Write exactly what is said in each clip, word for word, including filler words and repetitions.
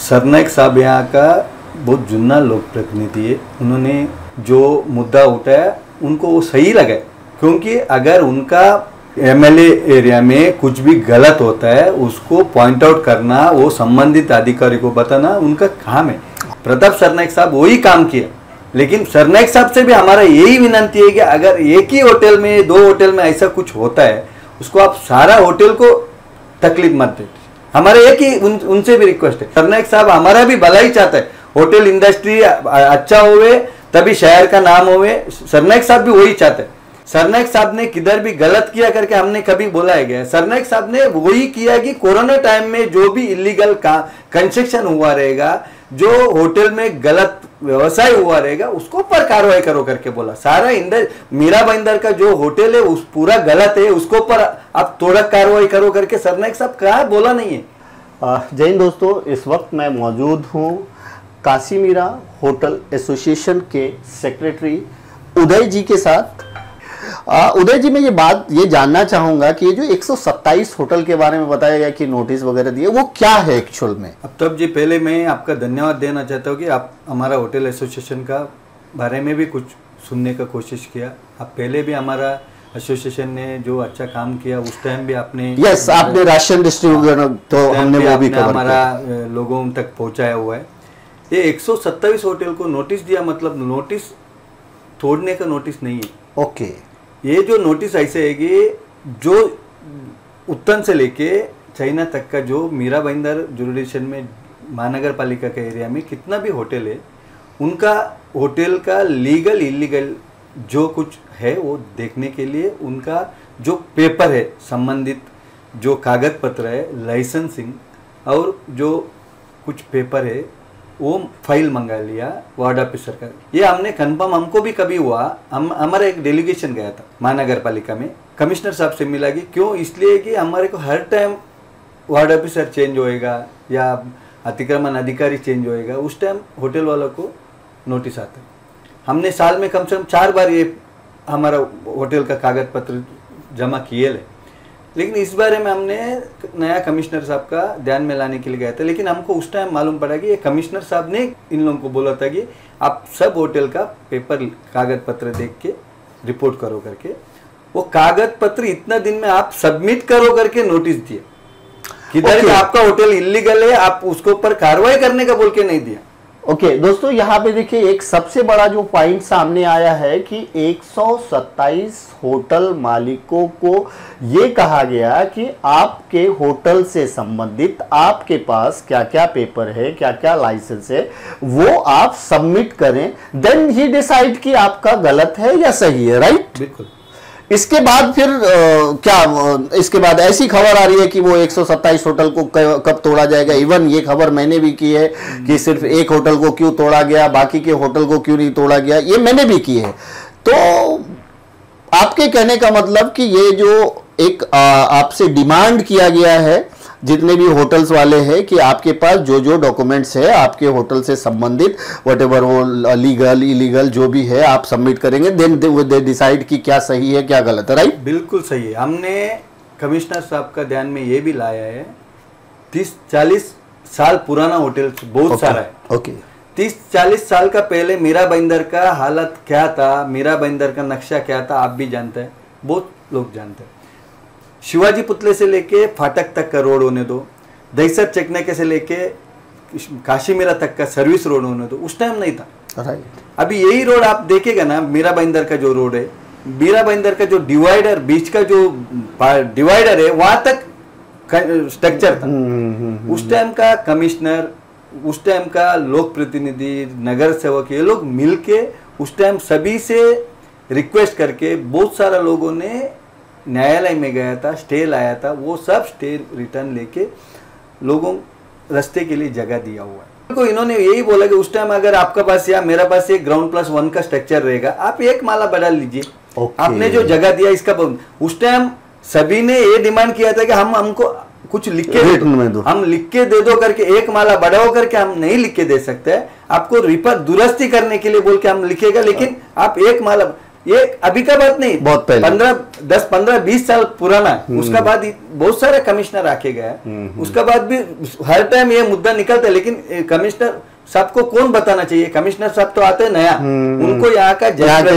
सरनाईक साहब यहाँ का बहुत जुन्ना लोक प्रतिनिधि है। उन्होंने जो मुद्दा उठाया उनको वो सही लगा, क्योंकि अगर उनका एमएलए एरिया में कुछ भी गलत होता है उसको पॉइंट आउट करना, वो संबंधित अधिकारी को बताना उनका काम है। प्रताप सरनाईक साहब वही काम किया। लेकिन सरनाईक साहब से भी हमारा यही विनती है कि अगर एक ही होटल में, दो होटल में ऐसा कुछ होता है, उसको आप सारा होटल को तकलीफ मत देते। हमारा एक ही उन, उनसे भी रिक्वेस्ट है, सरनाईक साहब हमारा भी भलाई चाहता है, होटल इंडस्ट्री अच्छा होवे तभी शहर का नाम होवे। सरनाईक साहब भी वही चाहते हैं। सरनाईक साहब ने किधर भी गलत किया करके हमने कभी बोला है गया। सरनाईक साहब ने वही किया कि कोरोना टाइम में जो भी इलीगल का कंस्ट्रक्शन हुआ रहेगा, जो होटल में गलत व्यवसाय हुआ रहेगा, उसको पर कार्रवाई करो करके बोला। सारा इंडर मीरा भाईंदर का जो होटल है उस पूरा गलत है, उसको पर आप थोड़ा कार्रवाई करो करके सरनाईक साहब कहा, बोला नहीं है। जय हिंद दोस्तों, इस वक्त मैं मौजूद हूँ काशी मीरा होटल एसोसिएशन के सेक्रेटरी उदय जी के साथ। आ, उदय जी, मैं ये बात ये जानना चाहूंगा कि ये जो एक सौ सत्ताईस होटल के बारे में बताया गया कि नोटिस वगैरह दिए, वो क्या है एक्चुअल में? अब तब जी पहले मैं आपका धन्यवाद देना चाहता हूँ कि आप हमारा होटल एसोसिएशन का बारे में भी कुछ सुनने का कोशिश किया। आप पहले भी हमारा एसोसिएशन ने जो अच्छा काम किया उस टाइम भी आपने यस आपने राशन डिस्ट्रीब्यूशन तो हमने वो भी कवर हमारा लोगों तक पहुँचाया हुआ है। ये एक सौ सत्ताईस होटल को नोटिस दिया, मतलब नोटिस तोड़ने का नोटिस नहीं है। ओके, ये जो नोटिस ऐसे है कि जो उत्तन से लेके चाइना तक का जो मीरा भाईंदर जुरिडिक्शन में महानगर पालिका के एरिया में कितना भी होटल है, उनका होटल का लीगल इलीगल जो कुछ है वो देखने के लिए उनका जो पेपर है, संबंधित जो कागज पत्र है, लाइसेंसिंग और जो कुछ पेपर है, वो फाइल मंगा लिया वार्ड ऑफिसर का। ये हमने कंफर्म, हमको भी कभी हुआ, हम हमारा एक डेलीगेशन गया था महानगर पालिका में, कमिश्नर साहब से मिला कि क्यों, इसलिए कि हमारे को हर टाइम वार्ड ऑफिसर चेंज होएगा या अतिक्रमण अधिकारी चेंज होएगा, उस टाइम होटल वालों को नोटिस आता है। हमने साल में कम से कम चार बार ये हमारा होटल का कागज पत्र जमा किए ले, लेकिन इस बारे में हमने नया कमिश्नर साहब का ध्यान में लाने के लिए गया था। लेकिन हमको उस टाइम मालूम पड़ा कि ये कमिश्नर साहब ने इन लोगों को बोला था कि आप सब होटल का पेपर कागज पत्र देख के रिपोर्ट करो करके। वो कागज पत्र इतना दिन में आप सबमिट करो करके नोटिस दिया, किधर okay. आपका होटल इलीगल है, आप उसके ऊपर कार्रवाई करने का बोल के नहीं दिया। ओके okay, दोस्तों, यहाँ पे देखिए एक सबसे बड़ा जो पॉइंट सामने आया है कि एक सौ सत्ताईस होटल मालिकों को ये कहा गया कि आपके होटल से संबंधित आपके पास क्या क्या पेपर है, क्या क्या लाइसेंस है, वो आप सबमिट करें, देन ही डिसाइड कि आपका गलत है या सही है, राइट? बिल्कुल। इसके बाद फिर आ, क्या आ, इसके बाद ऐसी खबर आ रही है कि वो एक सौ सत्ताईस होटल को कब तोड़ा जाएगा। इवन ये खबर मैंने भी की है कि सिर्फ एक होटल को क्यों तोड़ा गया, बाकी के होटल को क्यों नहीं तोड़ा गया, ये मैंने भी की है। तो आपके कहने का मतलब कि ये जो एक आपसे डिमांड किया गया है जितने भी होटल्स वाले हैं कि आपके पास जो जो डॉक्यूमेंट्स है आपके होटल से संबंधित, व्हाटएवर वो लीगल इलीगल जो भी है, आप सबमिट करेंगे, देन दे डिसाइड कि क्या सही है क्या गलत है, राइट? बिल्कुल सही है। हमने कमिश्नर साहब का ध्यान में ये भी लाया है, तीस चालीस साल पुराना होटल बहुत okay, सारा है। Okay okay. तीस चालीस साल का पहले मीरा भाईंदर का हालत क्या था, मीरा भाईंदर का नक्शा क्या था, आप भी जानते हैं, बहुत लोग जानते हैं। शिवाजी पुतले से लेके फाटक तक का रोड होने दो, दहीसर चेकनाके से लेके काशी मीरा तक का सर्विस रोड होने दो, उस टाइम नहीं था, राइट? अभी यही रोड आप देखेगा ना, मीरा भाईंदर का जो रोड है, मीरा भाईंदर का जो डिवाइडर, बीच का जो डिवाइडर है, वहां तक स्ट्रक्चर था। उस टाइम का कमिश्नर, उस टाइम का लोक प्रतिनिधि, नगर सेवक, ये लोग मिलके उस टाइम सभी से रिक्वेस्ट करके बहुत सारा लोगों ने न्यायालय में गया था, स्टे लाया था, वो सब स्टे रिटर्न लेके लोगों रास्ते के लिए जगह दिया हुआ है। तो इन्होंने यही बोला कि उस टाइम अगर आपका पास या मेरा पास एक ग्राउंड प्लस वन का स्ट्रक्चर रहेगा, आप एक माला बढ़ा लीजिए। okay. आपने जो जगह दिया इसका, उस टाइम सभी ने ये डिमांड किया था कि हम हमको कुछ लिख के दे दो, हम लिख के दे दो करके, एक माला बढ़ाओ करके हम नहीं लिख के दे सकते, आपको रिपर दुरुस्ती करने के लिए बोल के हम लिखेगा, लेकिन आप एक माला ये अभी का बात नहीं, बहुत पहले, पंद्रह दस पंद्रह बीस साल पुराना। उसका बाद बहुत सारे कमिश्नर आके गए, उसका बाद भी हर टाइम ये मुद्दा निकलता है, लेकिन कमिश्नर सबको कौन बताना चाहिए? कमिश्नर साहब तो आते हैं नया, उनको यहाँ का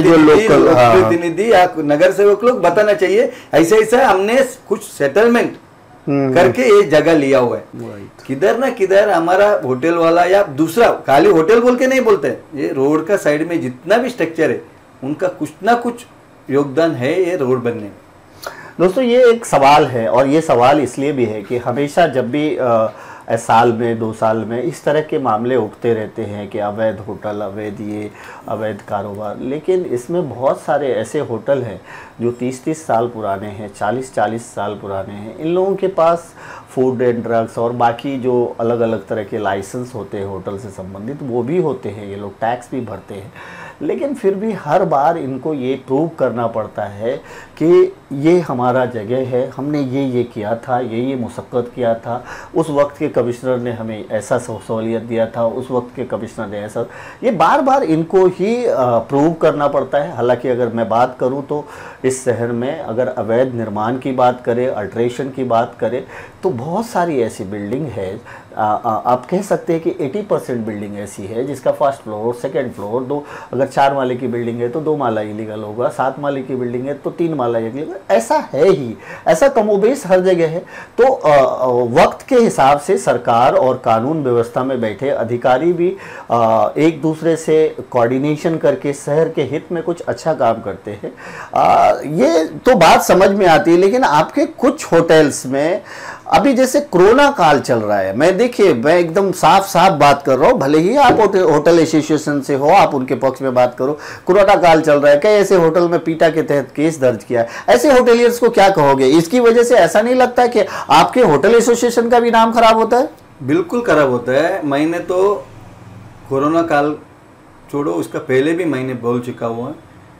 जनप्रतिनिधि या नगर सेवक लोग बताना चाहिए ऐसे ऐसा हमने कुछ सेटलमेंट करके ये जगह लिया हुआ है। किधर ना किधर हमारा होटल वाला या दूसरा, खाली होटल बोल के नहीं बोलते, ये रोड का साइड में जितना भी स्ट्रक्चर है उनका कुछ ना कुछ योगदान है ये रोड बनने में। दोस्तों ये एक सवाल है, और ये सवाल इसलिए भी है कि हमेशा जब भी आ, साल में दो साल में इस तरह के मामले उठते रहते हैं कि अवैध होटल, अवैध ये, अवैध कारोबार, लेकिन इसमें बहुत सारे ऐसे होटल हैं जो तीस तीस साल पुराने हैं, चालीस चालीस साल पुराने हैं। इन लोगों के पास फूड एंड ड्रग्स और बाकी जो अलग अलग तरह के लाइसेंस होते हैं होटल से संबंधित वो भी होते हैं, ये लोग टैक्स भी भरते हैं, लेकिन फिर भी हर बार इनको ये प्रूव करना पड़ता है कि ये हमारा जगह है, हमने ये ये किया था, ये ये मुशक्क़त किया था, उस वक्त के कमिश्नर ने हमें ऐसा सहूलियत दिया था, उस वक्त के कमिश्नर ने ऐसा, ये बार बार इनको ही प्रूव करना पड़ता है। हालांकि अगर मैं बात करूं तो इस शहर में अगर अवैध निर्माण की बात करें, अल्ट्रेशन की बात करें, तो बहुत सारी ऐसी बिल्डिंग है, आ, आ, आप कह सकते हैं कि अस्सी परसेंट बिल्डिंग ऐसी है जिसका फर्स्ट फ्लोर, सेकंड फ्लोर, दो अगर चार माले की बिल्डिंग है तो दो माला इलीगल होगा, सात माले की बिल्डिंग है तो तीन माला इलीगल, ऐसा है ही, ऐसा कमोबेश हर जगह है। तो आ, आ, वक्त के हिसाब से सरकार और कानून व्यवस्था में बैठे अधिकारी भी आ, एक दूसरे से कोऑर्डिनेशन करके शहर के हित में कुछ अच्छा काम करते हैं। आ, ये तो बात समझ में आती है, लेकिन आपके कुछ होटल्स में अभी जैसे कोरोना काल चल रहा है, मैं देखिए मैं एकदम साफ साफ बात कर रहा हूँ, भले ही आप होटल एसोसिएशन से हो, आप उनके पक्ष में बात करो, कोरोना काल चल रहा है, कई ऐसे होटल में पीटा के तहत केस दर्ज किया है, ऐसे होटलियर्स को क्या कहोगे? इसकी वजह से ऐसा नहीं लगता कि आपके होटल एसोसिएशन का भी नाम खराब होता है? बिल्कुल खराब होता है। मैंने तो कोरोना काल छोड़ो, उसका पहले भी मैंने बोल चुका हुआ,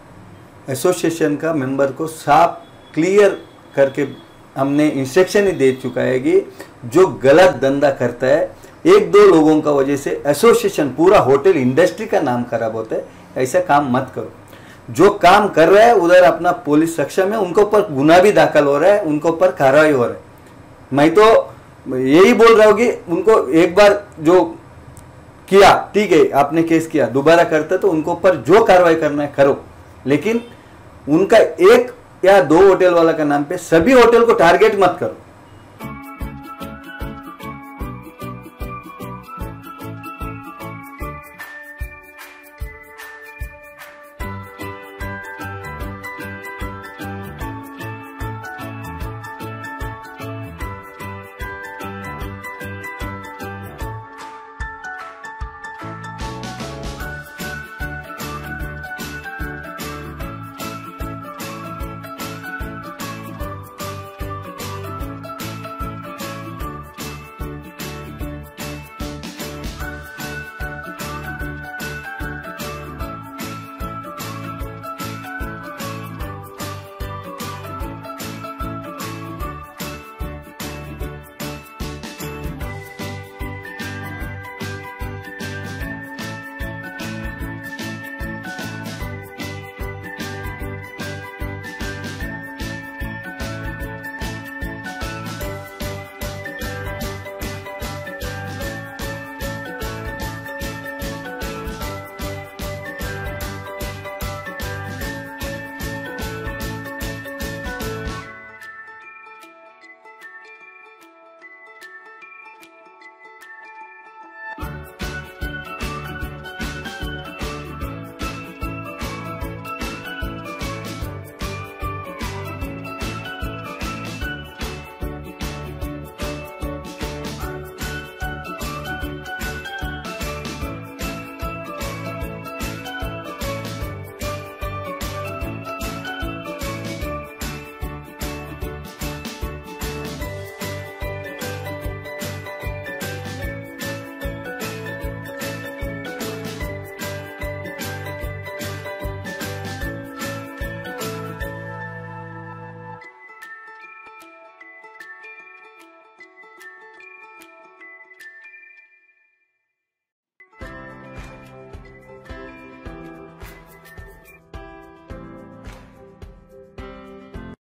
एसोसिएशन का मेंबर को साफ क्लियर करके हमने इंस्ट्रक्शन ही दे चुका है कि जो गलत धंधा करता है, एक दो लोगों का वजह से एसोसिएशन, पूरा होटल इंडस्ट्री का नाम खराब होता है, ऐसा काम मत करो। जो काम कर रहा है उधर अपना पुलिस सक्षम है, उनके ऊपर गुना भी दाखिल हो रहा है, उनके ऊपर कार्रवाई हो रहा है। मैं तो यही बोल रहा हूँ कि उनको एक बार जो किया ठीक है, आपने केस किया, दोबारा करते तो उनके ऊपर जो कार्रवाई करना है करो, लेकिन उनका एक या दो होटल वाला का नाम पे सभी होटल को टारगेट मत करो।